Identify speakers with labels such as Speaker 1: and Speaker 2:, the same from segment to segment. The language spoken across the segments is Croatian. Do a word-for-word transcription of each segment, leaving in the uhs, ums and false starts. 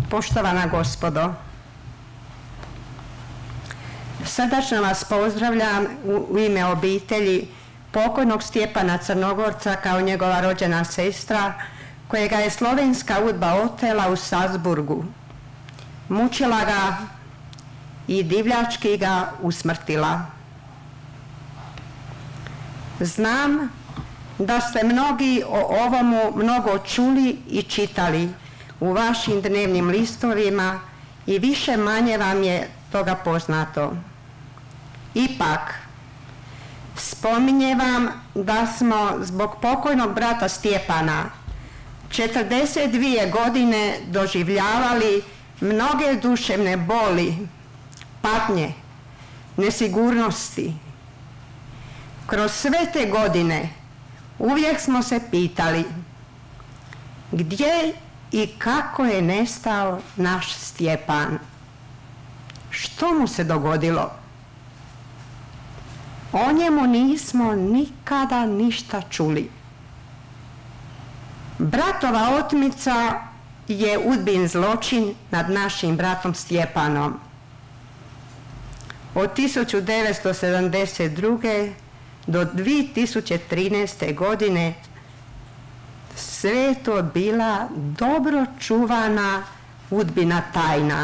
Speaker 1: Poštovana gospodo, srdačno vas pozdravljam u ime obitelji pokojnog Stjepana Crnogorca kao njegova rođena sestra, kojega je slovenska udba otela u Salzburgu. Mučila ga i divljački ga usmrtila. Znam da ste mnogi o ovomu mnogo čuli i čitali u vašim dnevnim listovima i više manje vam je toga poznato. Ipak, spominje vam da smo zbog pokojnog brata Stjepana četrdeset dvije godine doživljavali mnoge duševne boli, patnje, nesigurnosti. Kroz sve te godine uvijek smo se pitali gdje i kako je nestao naš Stjepan. Što mu se dogodilo? O njemu nismo nikada ništa čuli. Bratova otmica je udbin zločin nad našim bratom Stjepanom. Od tisuću devetsto sedamdeset druge do dvije tisuće trinaeste. godine sve je to bila dobro čuvana udbina tajna.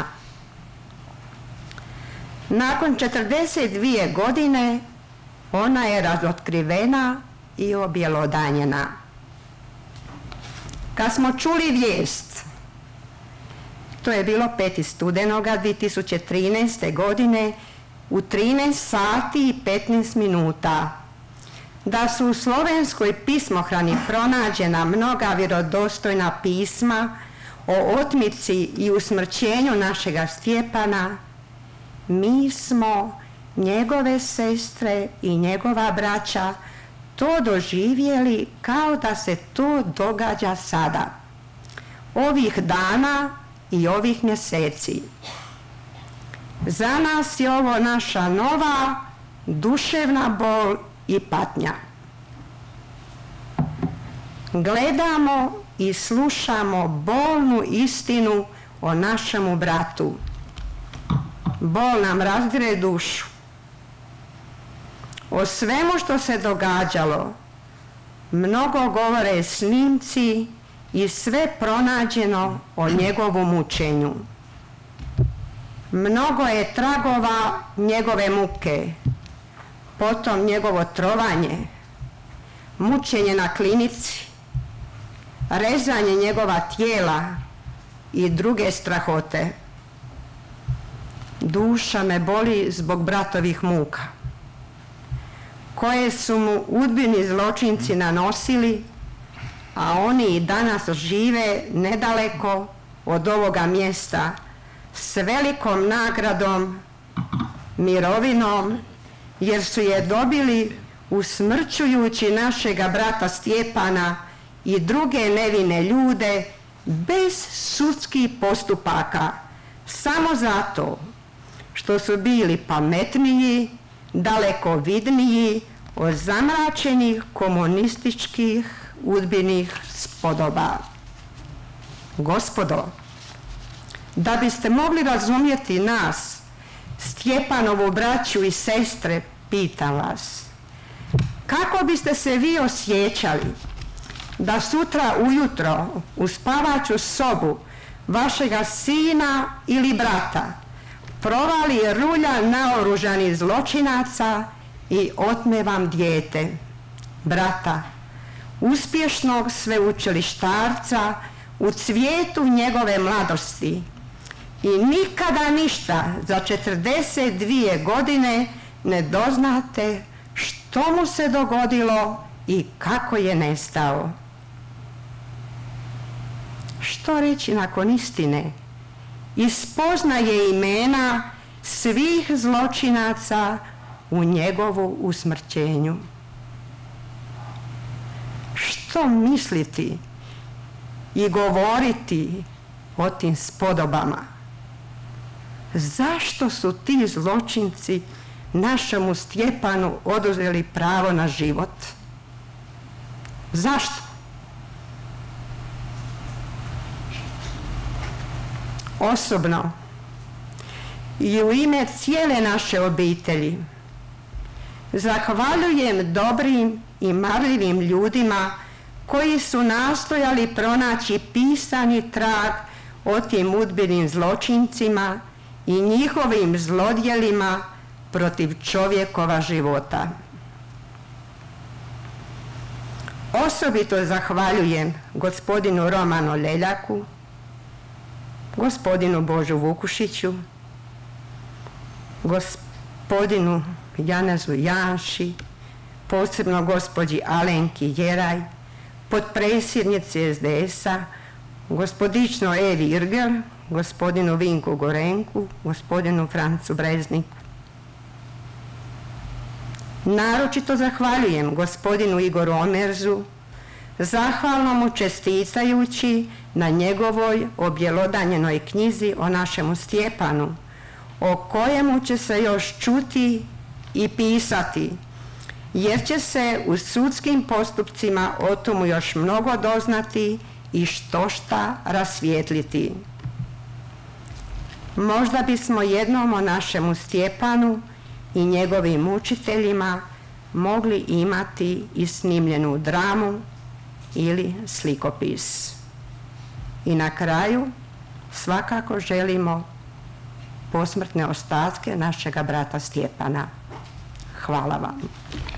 Speaker 1: Nakon četrdeset dvije godine ona je razotkrivena i objelodanjena. Kad smo čuli vijest, to je bilo peti studenoga dvije tisuće trinaeste. godine u trinaest sati i petnaest minuta, da su u slovenskoj pismohrani pronađena mnoga vjerodostojna pisma o otmici i usmrćenju našega Stjepana, mi smo, njegove sestre i njegova braća, to doživjeli kao da se to događa sada, ovih dana i ovih mjeseci. Za nas je ovo naša nova duševna bol i patnja. Gledamo i slušamo bolnu istinu o našemu bratu. Bol nam razdire dušu. O svemu što se događalo mnogo govore snimci i sve pronađeno o njegovom mučenju. Mnogo je tragova njegove muke, potom njegovo trovanje, mučenje na klinici, rezanje njegova tijela i druge strahote. Duša me boli zbog bratovih muka, koje su mu udbini zločinci nanosili, a oni i danas žive nedaleko od ovoga mjesta s velikom nagradom, mirovinom, jer su je dobili usmrćujući našega brata Stjepana i druge nevine ljude bez sudskih postupaka, samo zato što su bili pametniji, daleko vidniji od zamračenih komunističkih udbinih spodoba. Gospodo, da biste mogli razumjeti nas, Stjepanovu braću i sestre, pitam vas, kako biste se vi osjećali da sutra ujutro u spavaću sobu vašega sina ili brata provali rulja naoružanih zločinaca i otme vam dijete, brata, uspješnog sveučilištarca u cvijetu njegove mladosti, i nikada ništa za četrdeset dvije godine ne doznate što mu se dogodilo i kako je nestao. Što reći nakon istine i spoznaje imena svih zločinaca u njegovu usmrćenju? Što misliti i govoriti o tim spodobama? Zašto su ti zločinci našemu Stjepanu oduzeli pravo na život? Zašto? Osobno i u ime cijele naše obitelji zahvaljujem dobrim i marljivim ljudima koji su nastojali pronaći pisani trag o tim udbinim zločincima i njihovim zlodjelima protiv čovjekova života. Osobito zahvaljujem gospodinu Romanu Leljaku, gospodinu Božu Vukušiću, gospodinu Janezu Janši, posebno gospođi Alenki Jeraj, potpredsjednici es de es-a, gospodično Evi Irgel, gospodinu Vinku Gorenku, gospodinu Francu Brezniku. Naročito zahvaljujem gospodinu Igoru Omerzu, zahvalno mu čestitajući na njegovoj objelodanjenoj knjizi o našemu Stjepanu, o kojemu će se još čuti i pisati, jer će se u sudskim postupcima o tomu još mnogo doznati i štošta rasvijetliti. Možda bismo jednom o našemu Stjepanu i njegovim učiteljima mogli imati i snimljenu dramu ili slikopis. I na kraju svakako želimo posmrtne ostatke našega brata Stjepana. Hvala vam.